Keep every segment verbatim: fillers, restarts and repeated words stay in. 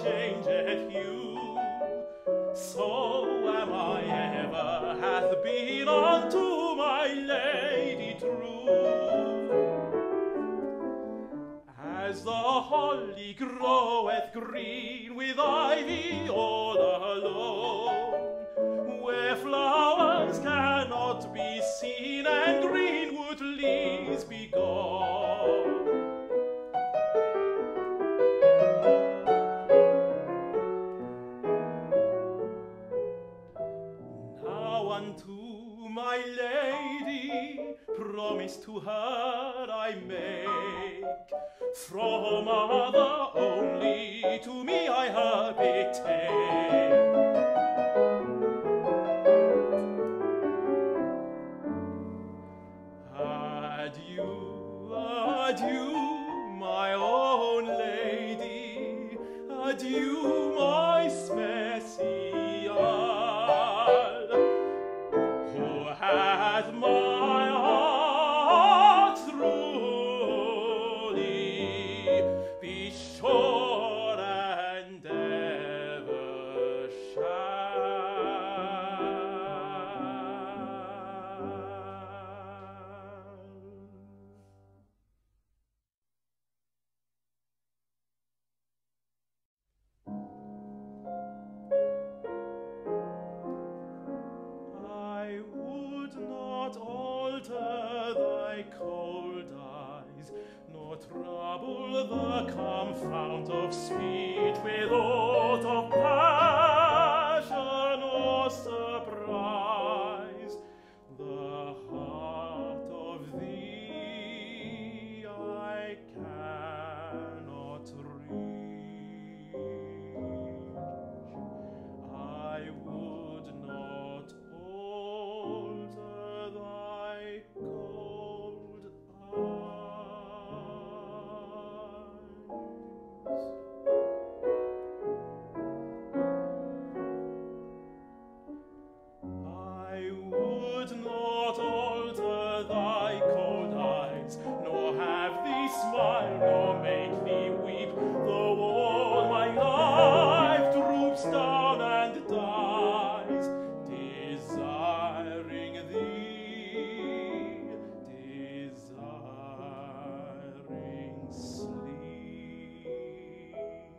changeth hue, so am I ever hath been unto my lady true. As the holly groweth green with ivy all alone, where flowers cannot be seen and greenwood leaves be gone. Now unto my lady promise to her I make, from other only to me I her betake. Adieu, adieu, my own lady, adieu, my special, who hath my heart truly, be sure and ever shall. I would not alter thy cold eyes, nor trouble the calm fount of speech with aught of passion or surprise. The heart of thee I cannot reach. I would not alter thy cold eyes. I would not alter thy cold eyes, nor have thee smile, nor make thee weep, though all my life droops down and dies, desiring thee, desiring sleep.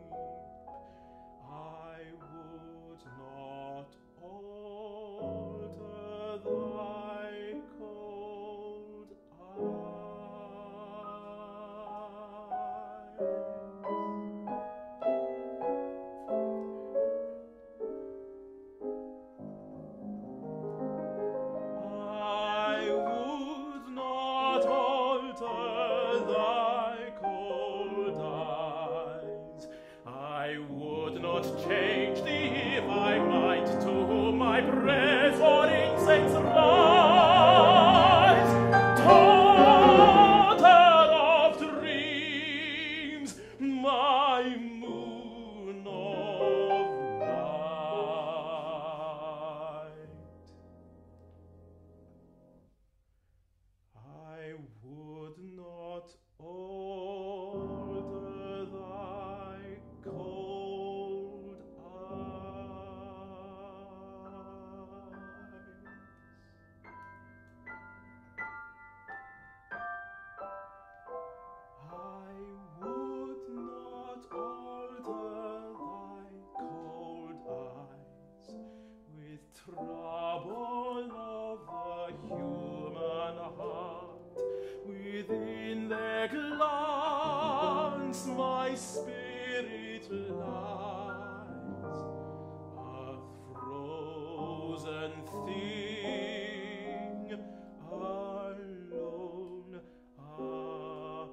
I would not alter thy cold eyes. I would not alter thy cold eyes. I would not change thee if I might to my praise or incense rise. Daughter of dreams, my moon of night, I would not alter thy cold trouble of the human heart, within their glance my spirit lies, a frozen thing, alone apart.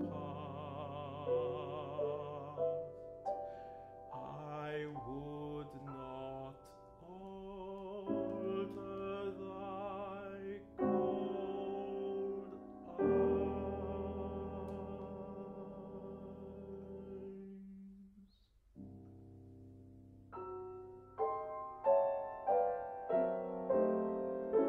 I would not alter thy cold eyes.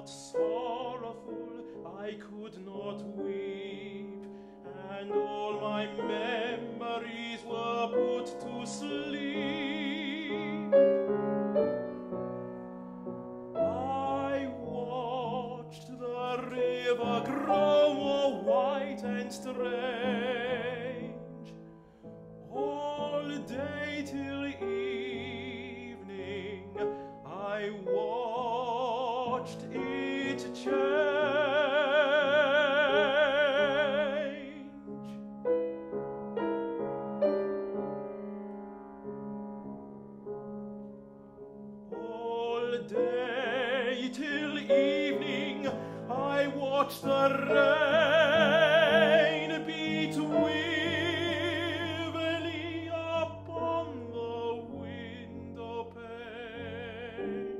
not sorrowful, I could not weep, and all my memories were put to sleep. I watched the river grow more white and strange, all day till evening I watched it change. All day till evening I watched the rain beat wearily upon the window pane.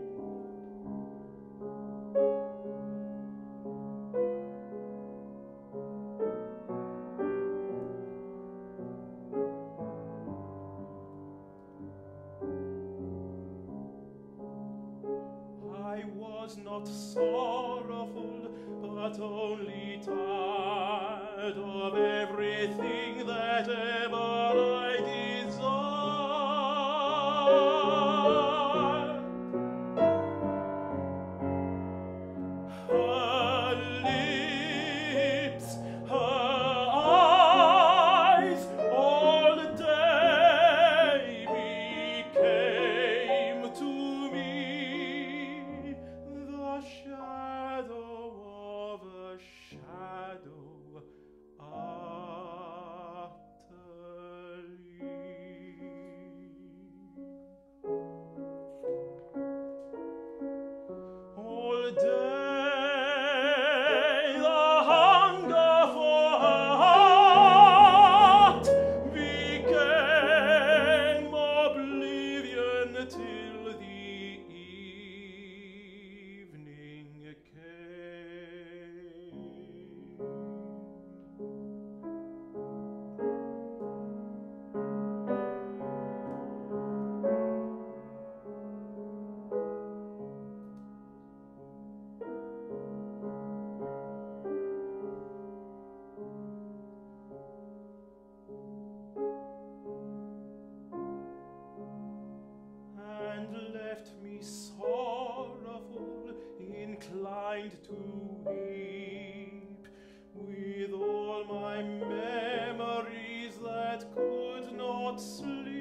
I was not sorrowful, but only tired of everything that ever I desired. Her lips, her eyes, all day became to me the shadow of a shadow utterly. All day the hunger for her heart became oblivion till the evening came. And left me sorrowful, inclined to weep, with all my memories that could not sleep.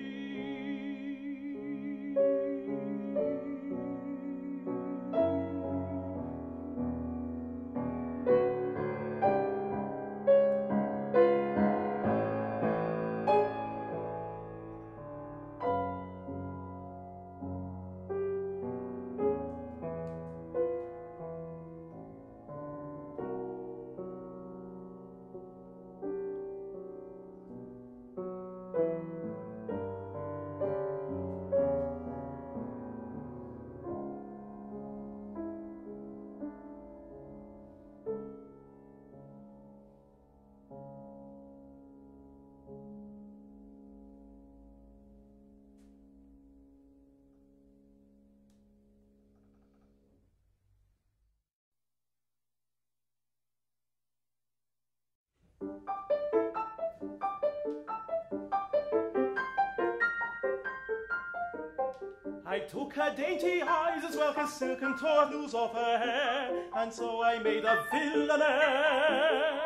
I took her dainty eyes as well as silk and tore loose off her hair, and so I made a Villanelle.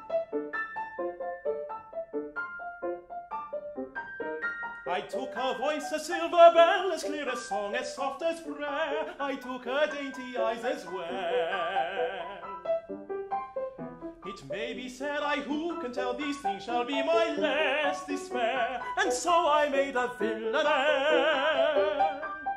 I took her voice a silver bell, as clear as song, as soft as prayer. I took her dainty eyes as well. It may be said, I who can tell these things shall be my last despair, and so I made a Villanelle.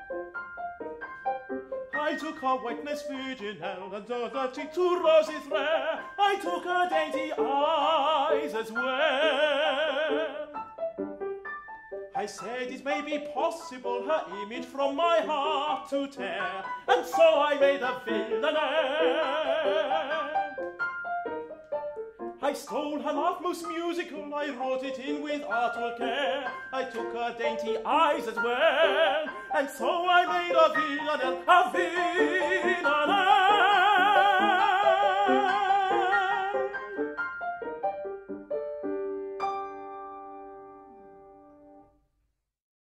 I took her whiteness virginal and turned it to rosy thread. I took her dainty eyes as well. I said it may be possible her image from my heart to tear, and so I made a Villanelle. I stole her laugh most musical, I wrote it in with artful care. I took her dainty eyes as well, and so I made a Villanelle, a Villanelle.